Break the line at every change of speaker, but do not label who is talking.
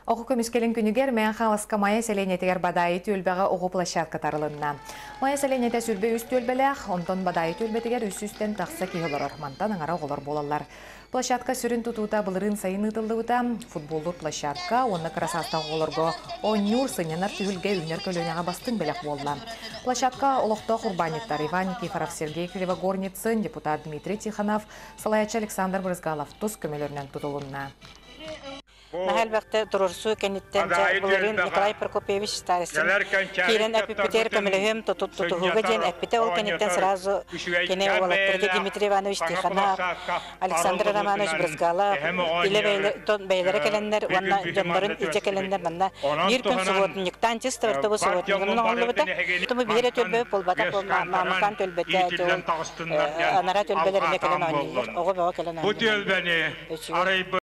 Оғы көміскелін күнігер мән қалысқа мая сәленетігер бадайы төлбәға оғы площадка тарылынна. Мая сәленеті сүрбе үст төлбәләқ, онтон бадайы төлбәтігер үс-үстен тақса кейілер, мантан аңара оғылар болалар. Площадка сүрін тұтуыта бұлырын сайын ұтылдыуыта, футболдур площадка, онны красаста оғылырғы оңнюр сынянар түйілге үнер көлінеға бастың бәләқ болла. Площадка олықта құрбаниттар Иван Никифоров, Сергей Кривогорницын, депутат Дмитрий Тихонов, Салаячы Александр Брызгалов тұз көмелерінен тұтылынна.
Нахалбақта тұрырсу кәнеттен бұлырын Николай Прокопьевич старостин. Кейлен әпіпетер көмілігім тұтуғыға ден әппете ол кәнеттен сразу кене олаттырды Дмитрий Иванович Тихонов, Александр Романович Брызгалов, бәйлері кәлендер, ванна жонларын иче кәлендер, ванна бір күн сұғытынықтан чисты вартобы сұғытынығының оңлы бұта. Тұмы бейре төлбе полбата, мамықан төлбеті, анара төлбелеріне кәлен ойнылыр. Оғы бәуі кәлен ойнылыр.